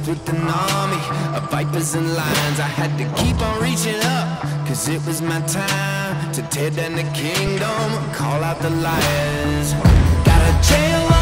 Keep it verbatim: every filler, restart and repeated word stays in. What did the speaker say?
with an army of vipers and lions. I had to keep on reaching up, cause it was my time to tear down the kingdom, call out the liars. Got a jail